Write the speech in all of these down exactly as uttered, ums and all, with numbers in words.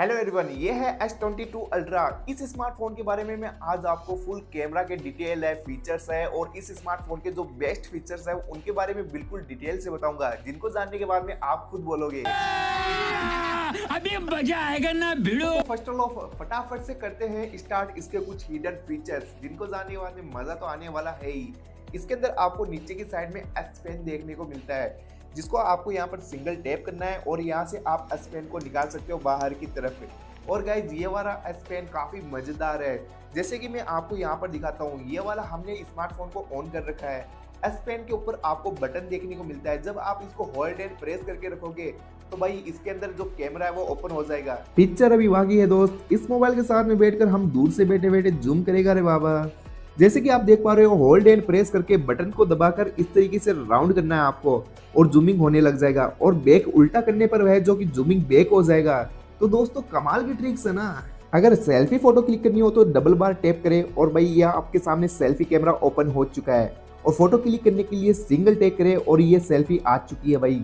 Hello everyone, ये है S twenty two ultra. इस स्मार्टफोन के बारे में मैं आज आपको फुल कैमरा के डिटेल है, फीचर्स है और इस स्मार्टफोन के जो बेस्ट फीचर्स है उनके बारे में बिल्कुल डिटेल से बताऊंगा, जिनको जानने के बाद में आप खुद बोलोगे अभी मजा आएगा ना भिड़ो। फर्स्ट ऑफ ऑल फटाफट से करते हैं स्टार्ट इसके कुछ हिडन फीचर्स, जिनको जानने के बाद में मजा तो आने वाला है ही। इसके अंदर आपको नीचे की साइड में एस पेन देखने को मिलता है, जिसको आपको यहाँ पर सिंगल टैप करना है और यहाँ से आप एस पेन को निकाल सकते हो बाहर की तरफ। और गाइज ये वाला एस पेन काफ़ी मज़ेदार है, जैसे कि मैं आपको यहाँ पर दिखाता हूँ। ये वाला हमने स्मार्टफोन को ऑन कर रखा है। एस पेन के ऊपर आपको बटन देखने को मिलता है, जब आप इसको होल्ड एंड प्रेस करके रखोगे तो भाई इसके अंदर जो कैमरा है वो ओपन हो जाएगा। पिक्चर अभी बाकी है दोस्त, इस मोबाइल के साथ में बैठकर हम दूर से बैठे बैठे जूम करेगा रे बाबा। जैसे कि आप देख पा रहे हो, होल्ड एंड प्रेस करके बटन को दबाकर इस तरीके से राउंड करना है आपको और जूमिंग होने लग जाएगा, और बैक उल्टा करने पर वह जो कि जूमिंग बैक हो जाएगा। तो दोस्तों कमाल की ट्रिक्स है ना। अगर सेल्फी फोटो क्लिक करनी हो तो डबल बार टैप करें और भाई यह आपके सामने सेल्फी कैमरा ओपन हो चुका है, और फोटो क्लिक करने के लिए सिंगल टैप करें और ये सेल्फी आ चुकी है भाई।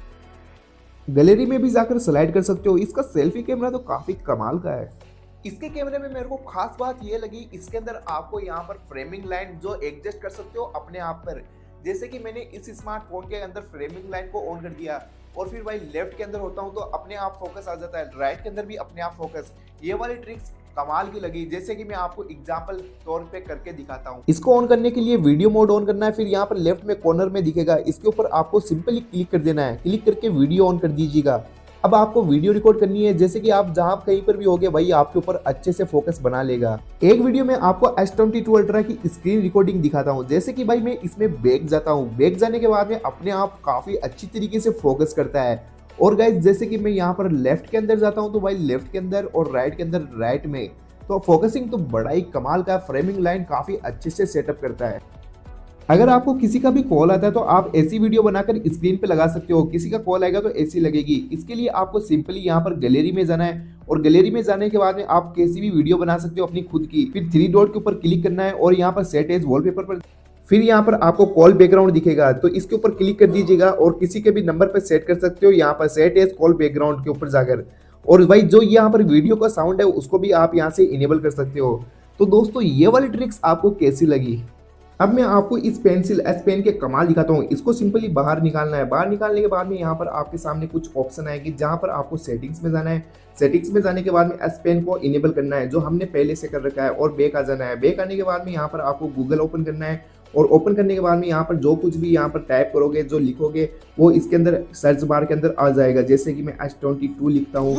गैलरी में भी जाकर स्लाइड कर सकते हो। इसका सेल्फी कैमरा तो काफी कमाल का है। इसके कैमरे में मेरे को खास बात ये लगी, इसके अंदर आपको यहाँ पर फ्रेमिंग लाइन जो एडजस्ट कर सकते हो अपने आप पर। जैसे कि मैंने इस स्मार्टफोन के अंदर फ्रेमिंग लाइन को ऑन कर दिया और फिर भाई लेफ्ट के अंदर होता हूँ तो अपने आप फोकस आ जाता है, राइट के अंदर भी अपने आप फोकस। ये वाली ट्रिक्स कमाल की लगी, जैसे कि मैं आपको एग्जांपल तौर पे करके दिखाता हूँ। इसको ऑन करने के लिए वीडियो मोड ऑन करना है, फिर यहाँ पर लेफ्ट में कॉर्नर में दिखेगा, इसके ऊपर आपको सिंपली क्लिक कर देना है। क्लिक करके वीडियो ऑन कर दीजिएगा। अब आपको वीडियो रिकॉर्ड करनी है, जैसे कि आप जहां कहीं पर भी होगे भाई आपके ऊपर अच्छे से फोकस बना लेगा। एक वीडियो में आपको एस ट्वेंटी टू अल्ट्रा की स्क्रीन रिकॉर्डिंग दिखाता हूं। जैसे कि भाई मैं इसमें बैक जाता हूं, बैक जाने के बाद में अपने आप काफी अच्छी तरीके से फोकस करता है। और गाइस जैसे कि मैं यहाँ पर लेफ्ट के अंदर जाता हूँ तो भाई लेफ्ट के अंदर और राइट के अंदर राइट में, तो फोकसिंग तो बड़ा ही कमाल का। फ्रेमिंग लाइन काफी अच्छे से सेटअप करता है। अगर आपको किसी का भी कॉल आता है तो आप ऐसी वीडियो बनाकर स्क्रीन पे लगा सकते हो। किसी का कॉल आएगा तो ऐसी लगेगी। इसके लिए आपको सिंपली यहाँ पर गैलरी में जाना है, और गैलरी में जाने के बाद में आप कैसी भी वीडियो बना सकते हो अपनी खुद की। फिर थ्री डॉट के ऊपर क्लिक करना है और यहाँ पर सेट एज वॉलपेपर पर, फिर यहाँ पर आपको कॉल बैकग्राउंड दिखेगा तो इसके ऊपर क्लिक कर दीजिएगा और किसी के भी नंबर पर सेट कर सकते हो यहाँ पर सेट एज कॉल बैकग्राउंड के ऊपर जाकर। और भाई जो यहाँ पर वीडियो का साउंड है उसको भी आप यहाँ से इनेबल कर सकते हो। तो दोस्तों ये वाली ट्रिक्स आपको कैसी लगी? अब मैं आपको इस पेंसिल एस पेन के कमाल दिखाता हूँ। इसको सिंपली बाहर निकालना है। बाहर निकालने के बाद में यहाँ पर आपके सामने कुछ ऑप्शन आएगी, जहाँ पर आपको सेटिंग्स में जाना है। सेटिंग्स में जाने के बाद में एस पेन को इनेबल करना है, जो हमने पहले से कर रखा है, और बैक आ जाना है। बैक आने के बाद में यहाँ पर आपको गूगल ओपन करना है, और ओपन करने के बाद में यहाँ पर जो कुछ भी यहाँ पर टाइप करोगे, जो लिखोगे वो इसके अंदर सर्च बार के अंदर आ जाएगा। जैसे कि मैं एस ट्वेंटी टू लिखता हूँ।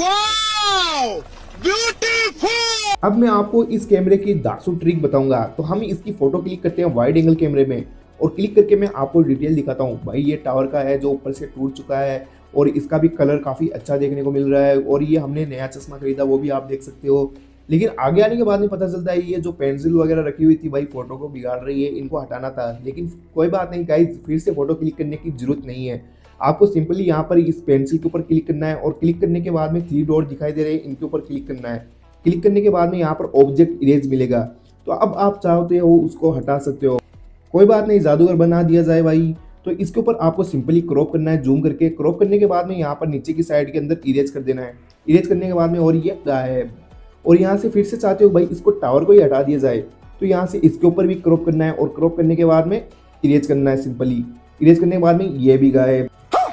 अब मैं आपको इस कैमरे की दासू ट्रिक बताऊंगा। तो हम इसकी फोटो क्लिक करते हैं वाइड एंगल कैमरे में, और क्लिक करके मैं आपको डिटेल दिखाता हूँ। भाई ये टावर का है जो ऊपर से टूट चुका है, और इसका भी कलर काफी अच्छा देखने को मिल रहा है। और ये हमने नया चश्मा खरीदा, वो भी आप देख सकते हो। लेकिन आगे आने के बाद में पता चलता है ये जो पेंसिल वगैरह रखी हुई थी भाई फोटो को बिगाड़ रही है, इनको हटाना था। लेकिन कोई बात नहीं गाइस, फिर से फोटो क्लिक करने की जरूरत नहीं है। आपको सिंपली यहाँ पर इस पेंसिल के ऊपर क्लिक करना है, और क्लिक करने के बाद में थ्री डॉट दिखाई दे रहे हैं, इनके ऊपर क्लिक करना है। क्लिक करने के बाद में यहाँ पर ऑब्जेक्ट इरेज मिलेगा, तो अब आप चाहते हो उसको हटा सकते हो। कोई बात नहीं, जादूगर बना दिया जाए भाई। तो इसके ऊपर आपको सिंपली क्रॉप करना है, जूम करके। क्रॉप करने के बाद में यहाँ पर नीचे की साइड के अंदर इरेज कर देना है। इरेज करने के बाद में और ये गायब। और यहाँ से फिर से चाहते हो भाई इसको टावर को ही हटा दिया जाए, तो यहाँ से इसके ऊपर भी क्रॉप करना है, और क्रॉप करने के बाद में इरेज करना है सिंपली। इरेज करने के बाद में ये भी गायब।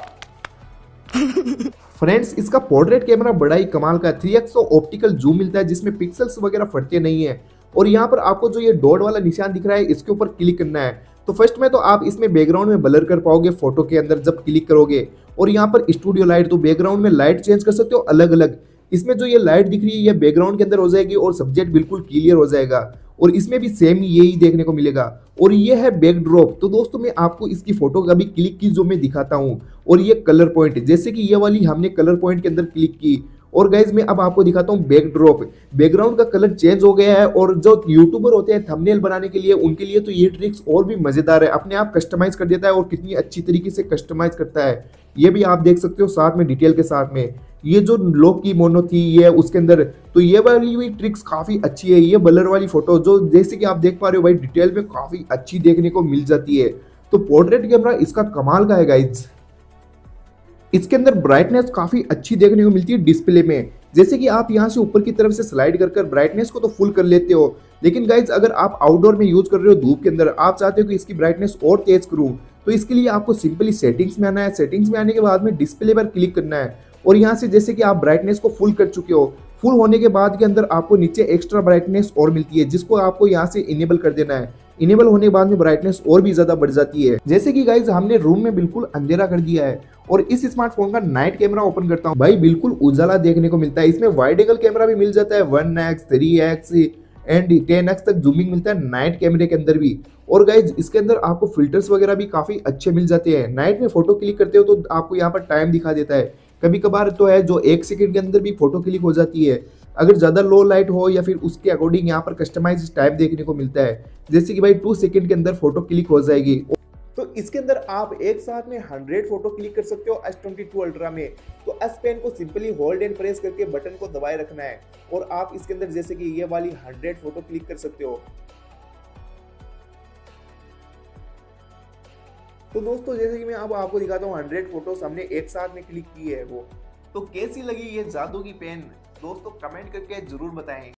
फ्रेंड्स इसका पोर्ट्रेट कैमरा बड़ा ही कमाल का, थ्री एक्स ऑप्टिकल जूम मिलता है, जिसमें पिक्सल्स वगैरह फटते नहीं है। और यहाँ पर आपको जो ये डॉट वाला निशान दिख रहा है, इसके ऊपर क्लिक करना है। तो फर्स्ट में तो आप इसमें बैकग्राउंड में ब्लर कर पाओगे फोटो के अंदर जब क्लिक करोगे। और यहाँ पर स्टूडियो लाइट, तो बैकग्राउंड में लाइट चेंज कर सकते हो अलग अलग। इसमें जो ये लाइट दिख रही है ये बैकग्राउंड के अंदर हो जाएगी, और सब्जेक्ट बिल्कुल क्लियर हो जाएगा। और इसमें भी सेम यही देखने को मिलेगा। और ये है बैकड्रॉप। तो दोस्तों मैं आपको इसकी फोटो का भी क्लिक की जो मैं दिखाता हूँ। और ये कलर पॉइंट, जैसे कि ये वाली हमने कलर पॉइंट के अंदर क्लिक की। और गाइज मैं अब आपको दिखाता हूँ बैकड्रॉप। बैकग्राउंड का कलर चेंज हो गया है, और जो यूट्यूबर होते हैं थंबनेल बनाने के लिए, उनके लिए तो ये ट्रिक्स और भी मजेदार है। अपने आप कस्टमाइज कर देता है, और कितनी अच्छी तरीके से कस्टमाइज करता है ये भी आप देख सकते हो साथ में डिटेल के साथ में। ये जो लॉक की मोनो थी ये उसके अंदर, तो ये वाली हुई ट्रिक्स काफी अच्छी है। ये ब्लर वाली फोटो जो जैसे कि आप देख पा रहे हो भाई डिटेल में काफी अच्छी देखने को मिल जाती है। तो पोर्ट्रेट कैमरा इसका कमाल का है गाइज। इसके अंदर ब्राइटनेस काफी अच्छी देखने को मिलती है डिस्प्ले में। जैसे कि आप यहाँ से ऊपर की तरफ से स्लाइड कर कर ब्राइटनेस को तो फुल कर लेते हो, लेकिन गाइज अगर आप आउटडोर में यूज कर रहे हो धूप के अंदर, आप चाहते हो कि इसकी ब्राइटनेस और तेज करूं, तो इसके लिए आपको सिंपली सेटिंग्स में आना है। सेटिंग्स में आने के बाद में डिस्प्ले पर क्लिक करना है और यहाँ से जैसे कि आप ब्राइटनेस को फुल कर चुके हो, फुल होने के बाद के अंदर आपको नीचे एक्स्ट्रा ब्राइटनेस और मिलती है, जिसको आपको यहाँ से इनेबल कर देना है। इनेबल होने के बाद में ब्राइटनेस और भी ज्यादा बढ़ जाती है। जैसे कि गाइज हमने रूम में बिल्कुल अंधेरा कर दिया है और इस स्मार्टफोन का नाइट कैमरा ओपन करता हूँ, भाई बिल्कुल उजाला देखने को मिलता है। इसमें वाइड एंगल कैमरा भी मिल जाता है, one x three x and ten x तक जूमिंग मिलता है नाइट कैमरे के अंदर भी। और गाइज इसके अंदर आपको फिल्टर्स वगैरह भी काफी अच्छे मिल जाते हैं। नाइट में फोटो क्लिक करते हो तो आपको यहाँ पर टाइम दिखा देता है, कभी कभार तो है जो एक सेकंड के अंदर भी फोटो क्लिक हो जाती है। अगर ज्यादा लो लाइट हो या फिर उसके अकॉर्डिंग यहाँ पर कस्टमाइज टाइप देखने को मिलता है, जैसे कि भाई टू सेकंड के अंदर फोटो क्लिक हो जाएगी। तो इसके अंदर आप एक साथ में हंड्रेड फोटो क्लिक कर सकते हो एस ट्वेंटी टू अल्ट्रा में। तो एस पेन को सिंपली होल्ड एंड प्रेस करके बटन को दबाए रखना है और आप इसके अंदर जैसे कि ये वाली हंड्रेड फोटो क्लिक कर सकते हो। तो दोस्तों जैसे कि मैं अब आपको दिखाता हूँ हंड्रेड फोटोज हमने एक साथ में क्लिक की है वो। तो कैसी लगी ये जादू की पेन दोस्तों कमेंट करके जरूर बताएं।